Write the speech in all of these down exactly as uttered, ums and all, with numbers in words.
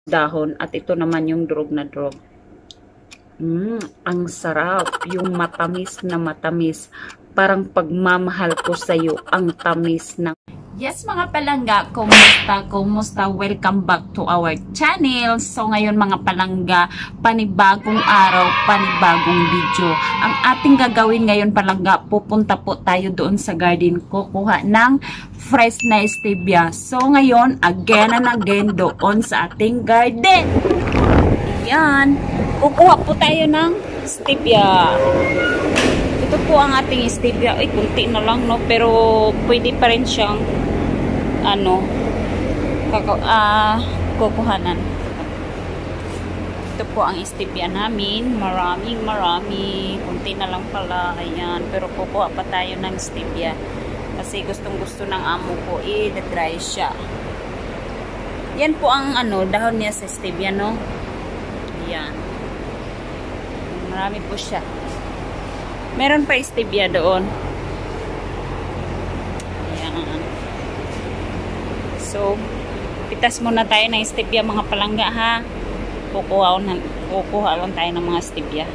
dahon at ito naman yung durog na durog. Mm, ang sarap, yung matamis na matamis. Parang pagmamahal ko sa iyo ang tamis ng. Yes mga palangga, kumusta? Kumusta? Welcome back to our channel. So ngayon mga palangga, panibagong araw, panibagong video. Ang ating gagawin ngayon palangga, pupunta po tayo doon sa garden ko, kuha ng fresh na stevia. So ngayon, again and again doon sa ating garden. Yan, kukuha po tayo ng stevia. Ito po ang ating stevia. Ay, kunti na lang, no? Pero pwede pa rin siyang ano, kako, uh, kukuhanan. Ito po ang stevia namin. Maraming marami. Kunti na lang pala. Ayan. Pero kukuha pa tayo ng stevia. Kasi gustong gusto ng amo ko. I-dry siya. Yan po ang ano, dahon niya sa stevia, no? Ayan. Marami po siya. Meron pa stevia doon. Ayan. So, pitas muna tayo ng stevia mga palangga ha. Kukuha, kukuha lang tayo ng mga stevia.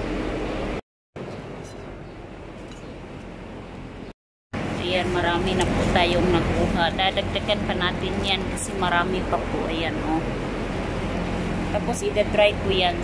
Ayan, marami na po tayong nakuha. Dadagdagan pa natin yan kasi marami pa po. Ayan, oh. Tapos, ida-dry ko yan.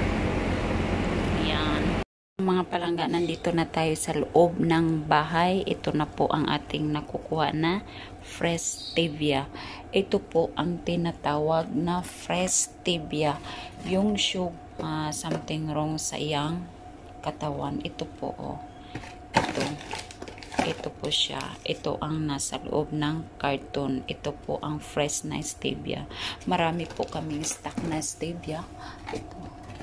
Ayan. Mga palangga, nandito na tayo sa loob ng bahay. Ito na po ang ating nakukuha na fresh stevia. Ito po ang tinatawag na fresh stevia. Yung sugar, uh, something wrong sa iyang katawan. Ito po, oh. Ito. Ito po siya. Ito ang nasa loob ng carton. Ito po ang fresh na stevia. Marami po kaming stock na stevia. Ito.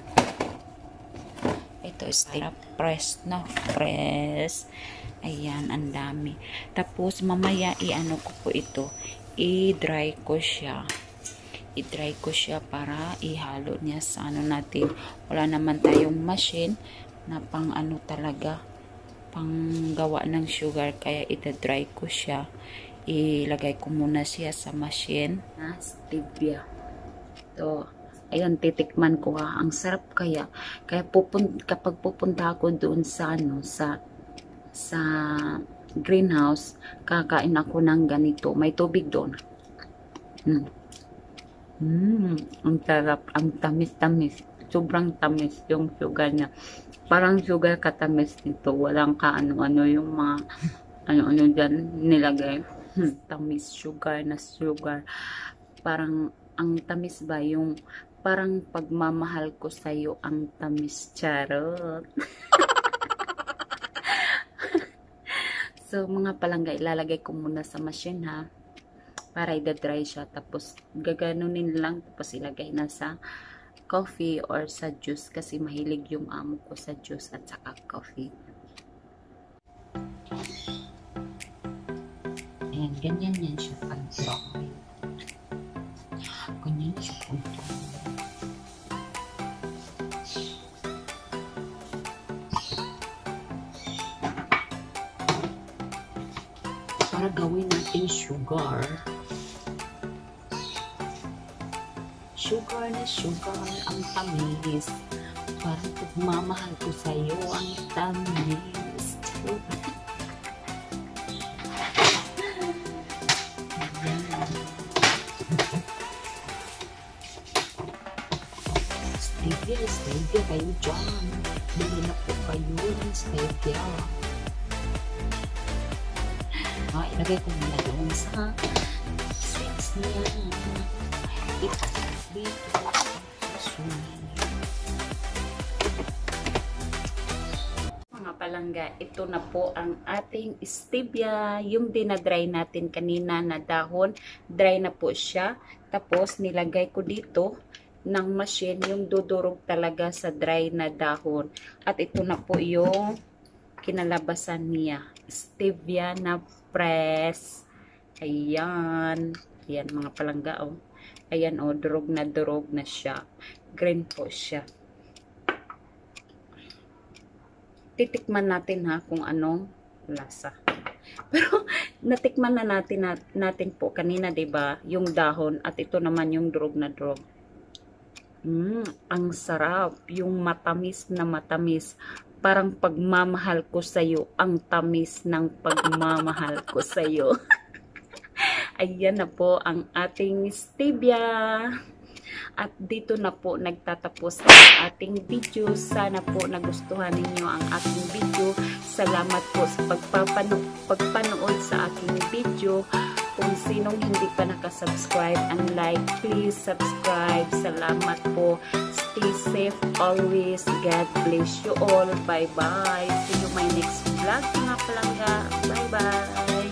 Ito stevia. Fresh na fresh. Ayan, ang dami. Tapos, mamaya, i-ano ko po ito. I-dry ko siya. I-dry ko siya para ihalo niya sa ano natin. Wala naman tayong machine na pang ano talaga, pang gawa ng sugar. Kaya, ita-dry ko siya. Ilagay ko muna siya sa machine. Na stevia. Ito. Ayan, titikman ko ha. Ang sarap kaya. Kaya pupun kapag pupunta ako doon sa ano, sa sa greenhouse, kakain ako ng ganito. May tubig doon. Mm. Mm, ang sarap. Ang tamis-tamis. Sobrang tamis yung sugar niya. Parang sugar katamis nito. Walang kaano-ano yung mga ano-ano dyan nilagay. Hmm, tamis sugar na sugar. Parang ang tamis ba yung parang pagmamahal ko sa'yo ang tamis. Charot. So, mga palangga, ilalagay ko muna sa machine ha. Para i-dry siya. Tapos, gaganunin lang. Tapos, ilagay na sa coffee or sa juice. Kasi mahilig yung amo ko sa juice at saka coffee. Ayan, ganyan yan siya pag-dry. Ganyan siya pag-dry. Para gawin natin sugar. Sugar na sugar, ang tamis. Parang pagmamahal ko sa'yo, ang tamis. Stevia, stevia kayo dyan. Bili na po kayo ng stevia. Ah, ilagay ko muna doon sa sweets niya. Ito, dito, mga palangga, ito na po ang ating stevia. Yung dinadry natin kanina na dahon, dry na po siya. Tapos, nilagay ko dito ng machine yung dudurog talaga sa dry na dahon. At ito na po yung kinalabasan niya. Stevia na fresh. Ayan. Ayan mga palangga, oh. Ayan, oh. Durog na durog na siya. Green po siya. Titikman natin ha kung anong lasa. Pero natikman na natin natin po kanina, 'di ba? Yung dahon at ito naman yung durog na durog. Mm, ang sarap. Yung matamis na matamis. Parang pagmamahal ko sa'yo. Ang tamis ng pagmamahal ko sa'yo. Ayan na po ang ating stevia. At dito na po nagtatapos ang ating video. Sana po nagustuhan ninyo ang aking video. Salamat po sa pagpapano pagpanood sa aking video. Kung sinong hindi pa nakasubscribe and like, please subscribe. Salamat po. Stay safe always. God bless you all. Bye-bye. See you my next vlog mga palangga. Bye-bye.